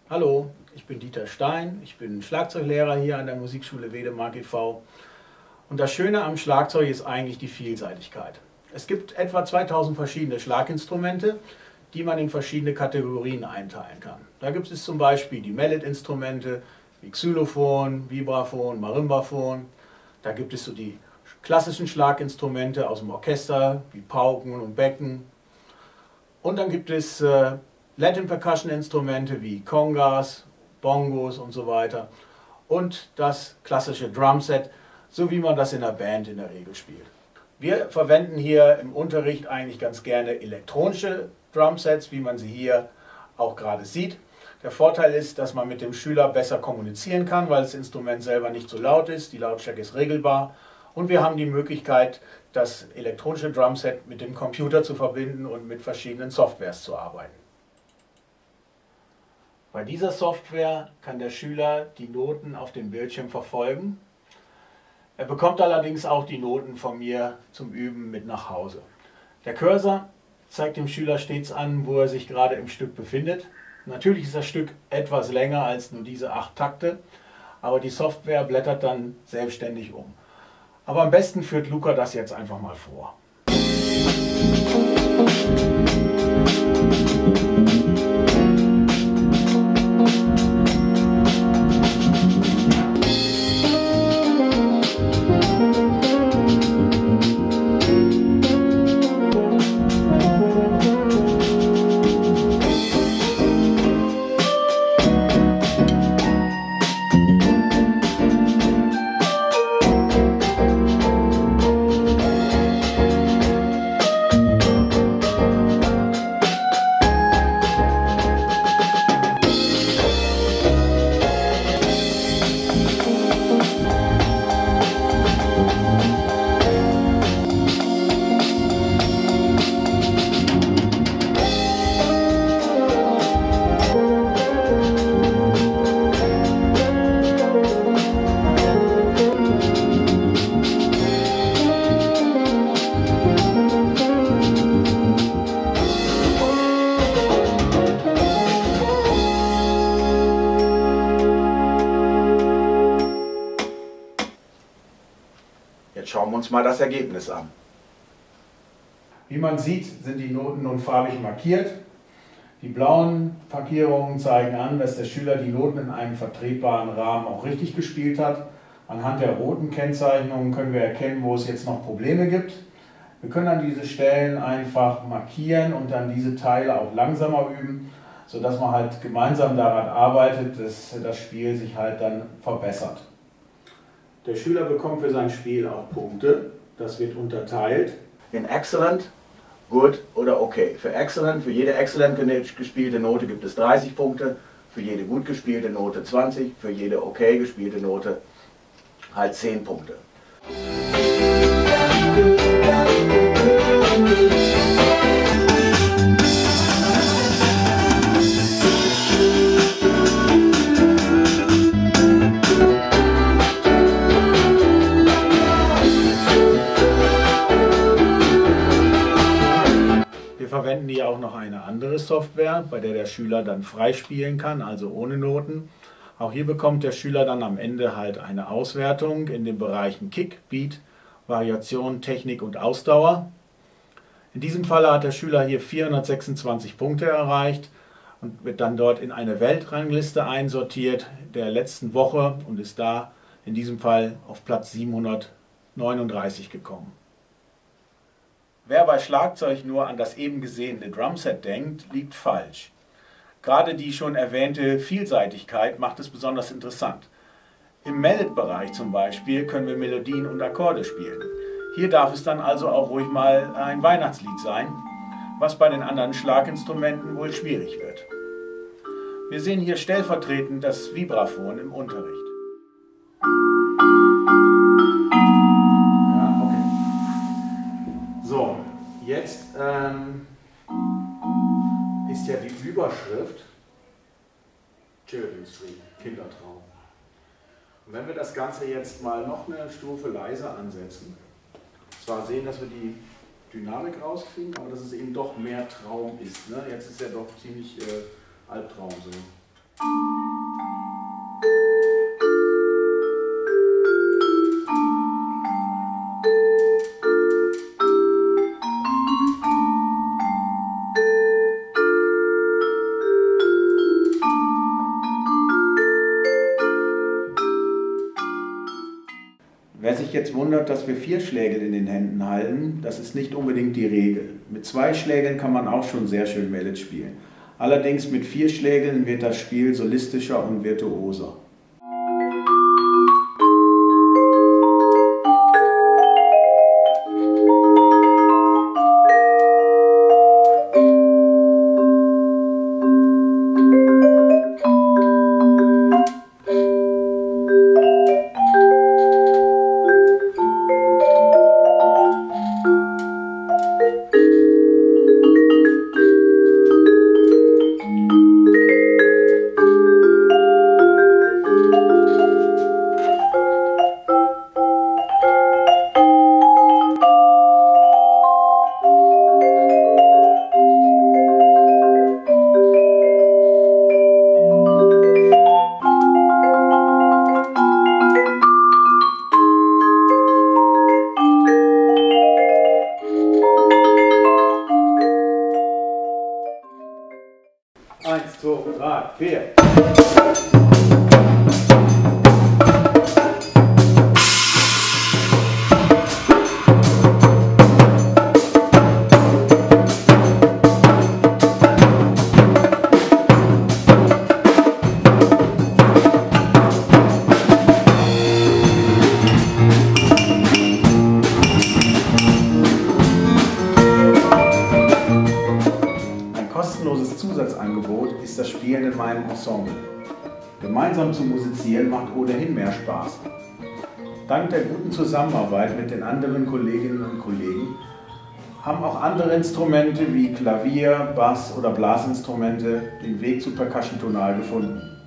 Hallo, ich bin Dieter Stein, ich bin Schlagzeuglehrer hier an der Musikschule Wedemark e.V. Und das Schöne am Schlagzeug ist eigentlich die Vielseitigkeit. Es gibt etwa 2000 verschiedene Schlaginstrumente, die man in verschiedene Kategorien einteilen kann. Da gibt es zum Beispiel die Mallet-Instrumente wie Xylophon, Vibraphon, Marimbaphon. Da gibt es so die klassischen Schlaginstrumente aus dem Orchester wie Pauken und Becken. Und dann gibt es Latin Percussion Instrumente wie Congas, Bongos und so weiter und das klassische Drumset, so wie man das in der Band in der Regel spielt. Wir verwenden hier im Unterricht eigentlich ganz gerne elektronische Drumsets, wie man sie hier auch gerade sieht. Der Vorteil ist, dass man mit dem Schüler besser kommunizieren kann, weil das Instrument selber nicht so laut ist, die Lautstärke ist regelbar und wir haben die Möglichkeit, das elektronische Drumset mit dem Computer zu verbinden und mit verschiedenen Softwares zu arbeiten. Bei dieser Software kann der Schüler die Noten auf dem Bildschirm verfolgen. Er bekommt allerdings auch die Noten von mir zum Üben mit nach Hause. Der Cursor zeigt dem Schüler stets an, wo er sich gerade im Stück befindet. Natürlich ist das Stück etwas länger als nur diese 8 Takte, aber die Software blättert dann selbstständig um. Aber am besten führt Luca das jetzt einfach mal vor. Jetzt schauen wir uns mal das Ergebnis an. Wie man sieht, sind die Noten nun farbig markiert. Die blauen Markierungen zeigen an, dass der Schüler die Noten in einem vertretbaren Rahmen auch richtig gespielt hat. Anhand der roten Kennzeichnungen können wir erkennen, wo es jetzt noch Probleme gibt. Wir können an diese Stellen einfach markieren und dann diese Teile auch langsamer üben, sodass man halt gemeinsam daran arbeitet, dass das Spiel sich halt dann verbessert. Der Schüler bekommt für sein Spiel auch Punkte. Das wird unterteilt In Excellent, Good oder Okay. Für Excellent, für jede Excellent gespielte Note gibt es 30 Punkte, für jede gut gespielte Note 20, für jede Okay gespielte Note halt 10 Punkte. Wir verwenden hier auch noch eine andere Software, bei der der Schüler dann frei spielen kann, also ohne Noten. Auch hier bekommt der Schüler dann am Ende halt eine Auswertung in den Bereichen Kick, Beat, Variation, Technik und Ausdauer. In diesem Fall hat der Schüler hier 426 Punkte erreicht und wird dann dort in eine Weltrangliste einsortiert der letzten Woche und ist da in diesem Fall auf Platz 739 gekommen. Wer bei Schlagzeug nur an das eben gesehene Drumset denkt, liegt falsch. Gerade die schon erwähnte Vielseitigkeit macht es besonders interessant. Im Mallet-Bereich zum Beispiel können wir Melodien und Akkorde spielen. Hier darf es dann also auch ruhig mal ein Weihnachtslied sein, was bei den anderen Schlaginstrumenten wohl schwierig wird. Wir sehen hier stellvertretend das Vibraphon im Unterricht. So, jetzt ist ja die Überschrift Children's Dream, Kindertraum. Und wenn wir das Ganze jetzt mal noch eine Stufe leiser ansetzen, zwar sehen, dass wir die Dynamik rauskriegen, aber dass es eben doch mehr Traum ist. Ne? Jetzt ist ja doch ziemlich Albtraum so. Wer sich jetzt wundert, dass wir 4 Schlägel in den Händen halten, das ist nicht unbedingt die Regel. Mit 2 Schlägeln kann man auch schon sehr schön Mallet spielen. Allerdings mit 4 Schlägeln wird das Spiel solistischer und virtuoser. Eins, zwei, drei, vier. Kostenloses Zusatzangebot ist das Spielen in meinem Ensemble. Gemeinsam zu musizieren macht ohnehin mehr Spaß. Dank der guten Zusammenarbeit mit den anderen Kolleginnen und Kollegen haben auch andere Instrumente wie Klavier, Bass oder Blasinstrumente den Weg zu Percussion Tonal gefunden.